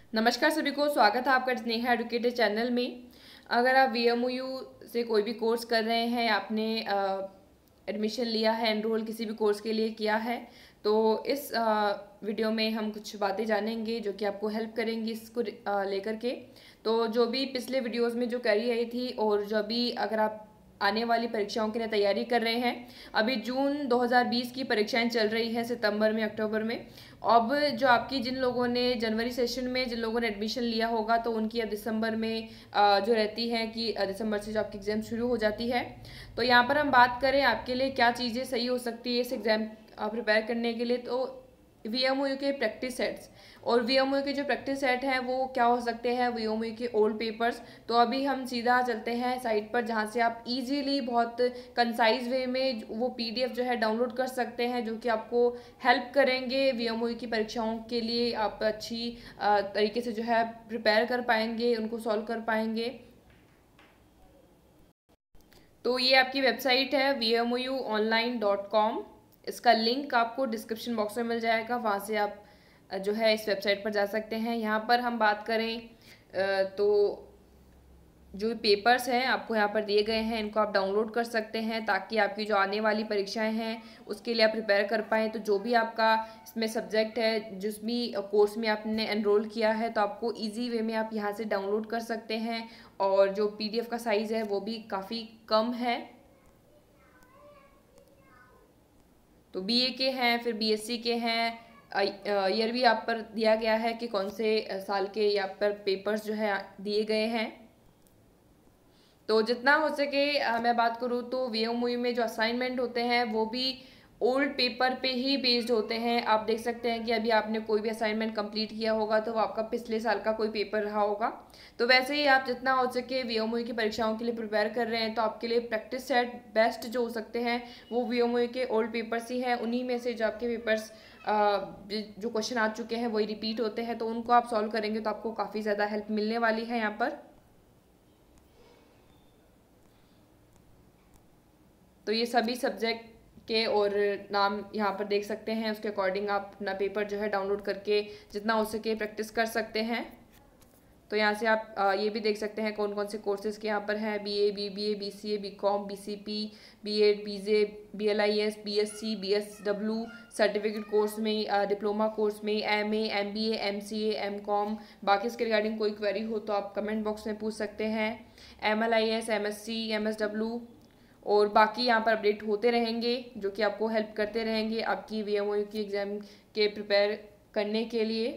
नमस्कार सभी को, स्वागत है आपका स्नेहा एडुकेटर चैनल में। अगर आप वीएमओयू से कोई भी कोर्स कर रहे हैं, आपने एडमिशन लिया है, एनरोल किसी भी कोर्स के लिए किया है, तो इस वीडियो में हम कुछ बातें जानेंगे जो कि आपको हेल्प करेंगी इसको लेकर के। तो जो भी पिछले वीडियोस में जो करी रही थी और जो भी अगर आप आने वाली परीक्षाओं के लिए तैयारी कर रहे हैं, अभी जून 2020 की परीक्षाएं चल रही है, सितंबर में, अक्टूबर में। अब जो आपकी जिन लोगों ने जनवरी सेशन में जिन लोगों ने एडमिशन लिया होगा, तो उनकी अब दिसंबर में जो रहती है कि दिसंबर से जो आपकी एग्जाम शुरू हो जाती है। तो यहाँ पर हम बात करें आपके लिए क्या चीज़ें सही हो सकती है इस एग्ज़ाम प्रिपेयर करने के लिए, तो वीएमओयू के प्रैक्टिस सेट्स और वीएमओयू के जो प्रैक्टिस सेट हैं वो क्या हो सकते हैं, वीएमओयू के ओल्ड पेपर्स। तो अभी हम सीधा चलते हैं साइट पर जहाँ से आप इजीली बहुत कंसाइज वे में वो पीडीएफ जो है डाउनलोड कर सकते हैं, जो कि आपको हेल्प करेंगे वीएमओयू की परीक्षाओं के लिए। आप अच्छी तरीके से जो है प्रिपेयर कर पाएंगे, उनको सॉल्व कर पाएंगे। तो ये आपकी वेबसाइट है vmuonline.com। इसका लिंक आपको डिस्क्रिप्शन बॉक्स में मिल जाएगा, वहाँ से आप जो है इस वेबसाइट पर जा सकते हैं। यहाँ पर हम बात करें तो जो पेपर्स हैं आपको यहाँ पर दिए गए हैं, इनको आप डाउनलोड कर सकते हैं ताकि आपकी जो आने वाली परीक्षाएं हैं उसके लिए आप प्रिपेयर कर पाएँ। तो जो भी आपका इसमें सब्जेक्ट है, जिस भी कोर्स में आपने एनरोल किया है, तो आपको इजी वे में आप यहाँ से डाउनलोड कर सकते हैं। और जो पीडीएफ का साइज़ है वो भी काफ़ी कम है। तो बीए के हैं, फिर बीएससी के हैं। ईयर भी आप पर दिया गया है कि कौन से साल के यहाँ पर पेपर्स जो है दिए गए हैं। तो जितना हो सके मैं बात करूँ तो वीएमओयू में जो असाइनमेंट होते हैं वो भी ओल्ड पेपर पे ही बेस्ड होते हैं। आप देख सकते हैं कि अभी आपने कोई भी असाइनमेंट कंप्लीट किया होगा तो वो आपका पिछले साल का कोई पेपर रहा होगा। तो वैसे ही आप जितना हो सके वीएमओयू की परीक्षाओं के लिए प्रिपेयर कर रहे हैं, तो आपके लिए प्रैक्टिस सेट बेस्ट जो हो सकते हैं वो वीएमओयू के ओल्ड पेपर्स ही हैं। उन्हीं में से जो आपके पेपर्स जो क्वेश्चन आ चुके हैं वही रिपीट होते हैं, तो उनको आप सॉल्व करेंगे तो आपको काफ़ी ज़्यादा हेल्प मिलने वाली है यहाँ पर। तो ये सभी सब्जेक्ट के और नाम यहाँ पर देख सकते हैं, उसके अकॉर्डिंग आप अपना पेपर जो है डाउनलोड करके जितना हो सके प्रैक्टिस कर सकते हैं। तो यहाँ से आप ये भी देख सकते हैं कौन कौन से कोर्सेज़ के यहाँ पर हैं: BA, BBA, BCA, BCom, BCP, BEd, BJ, BLIS, BSc, BSW, certificate course में, डिप्लोमा कोर्स में, एमए, एमबीए, एमसीए, एमकॉम। बाकी इसके रिगार्डिंग कोई क्वेरी हो तो आप कमेंट बॉक्स में पूछ सकते हैं। एमएलआईएस, एमएससी, एमएसडब्ल्यू और बाकी यहाँ पर अपडेट होते रहेंगे जो कि आपको हेल्प करते रहेंगे आपकी वीएमओयू की एग्ज़ाम के प्रिपेयर करने के लिए।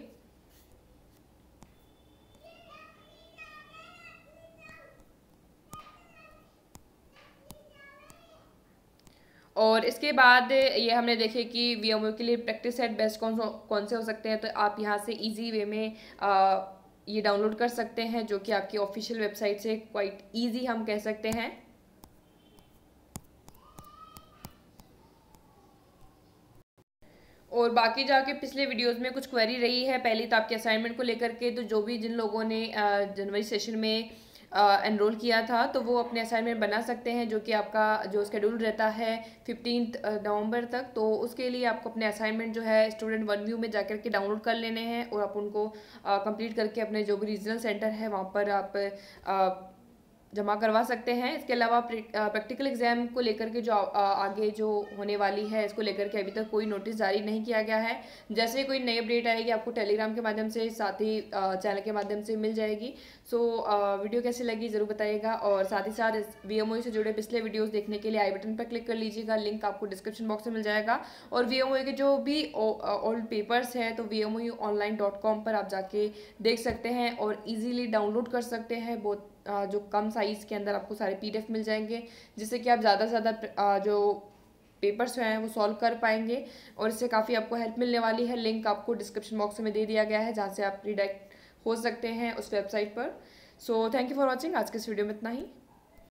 और इसके बाद ये हमने देखे कि वीएमओयू के लिए प्रैक्टिस सेट बेस्ट कौन से हो सकते हैं। तो आप यहाँ से इजी वे में ये डाउनलोड कर सकते हैं, जो कि आपकी ऑफिशियल वेबसाइट से क्वाइट ईजी हम कह सकते हैं। और बाकी जाके पिछले वीडियोस में कुछ क्वेरी रही है, पहली तो आपके असाइनमेंट को लेकर के। तो जो भी जिन लोगों ने जनवरी सेशन में एनरोल किया था, तो वो अपने असाइनमेंट बना सकते हैं, जो कि आपका जो शेड्यूल रहता है 15 नवंबर तक। तो उसके लिए आपको अपने असाइनमेंट जो है स्टूडेंट वन व्यू में जाकर के डाउनलोड कर लेने हैं और आप उनको कंप्लीट करके अपने जो भी रीजनल सेंटर है वहाँ पर आप जमा करवा सकते हैं। इसके अलावा प्रैक्टिकल एग्जाम को लेकर के जो आगे जो होने वाली है, इसको लेकर के अभी तक कोई नोटिस जारी नहीं किया गया है। जैसे कोई नई अपडेट आएगी आपको टेलीग्राम के माध्यम से, साथ ही चैनल के माध्यम से मिल जाएगी। सो वीडियो कैसी लगी ज़रूर बताइएगा। और साथ ही साथ वीएमओयू से जुड़े पिछले वीडियोज़ देखने के लिए आई बटन पर क्लिक कर लीजिएगा, लिंक आपको डिस्क्रिप्शन बॉक्स में मिल जाएगा। और वीएमओयू के जो भी ओल्ड पेपर्स हैं तो vmuonline.com पर आप जाके देख सकते हैं और ईजिली डाउनलोड कर सकते हैं। बहुत जो कम साइज़ के अंदर आपको सारे पीडीएफ मिल जाएंगे, जिससे कि आप ज़्यादा से ज़्यादा जो पेपर्स हैं वो सॉल्व कर पाएंगे और इससे काफ़ी आपको हेल्प मिलने वाली है। लिंक आपको डिस्क्रिप्शन बॉक्स में दे दिया गया है, जहाँ से आप रिडायरेक्ट हो सकते हैं उस वेबसाइट पर। So thank you for watching. आज के इस वीडियो में इतना ही।